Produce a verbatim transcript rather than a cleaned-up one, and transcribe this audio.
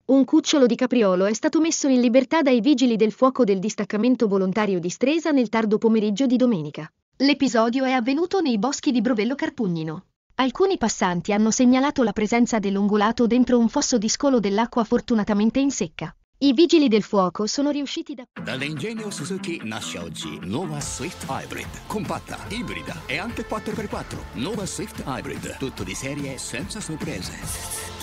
Un cucciolo di capriolo è stato messo in libertà dai vigili del fuoco del distaccamento volontario di Stresa nel tardo pomeriggio di domenica. L'episodio è avvenuto nei boschi di Brovello Carpugnino. Alcuni passanti hanno segnalato la presenza dell'ungulato dentro un fosso di scolo dell'acqua fortunatamente in secca. I vigili del fuoco sono riusciti da... Dall'ingegno Suzuki nasce oggi nuova Swift Hybrid. Compatta, ibrida e anche quattro per quattro. Nuova Swift Hybrid. Tutto di serie senza sorprese.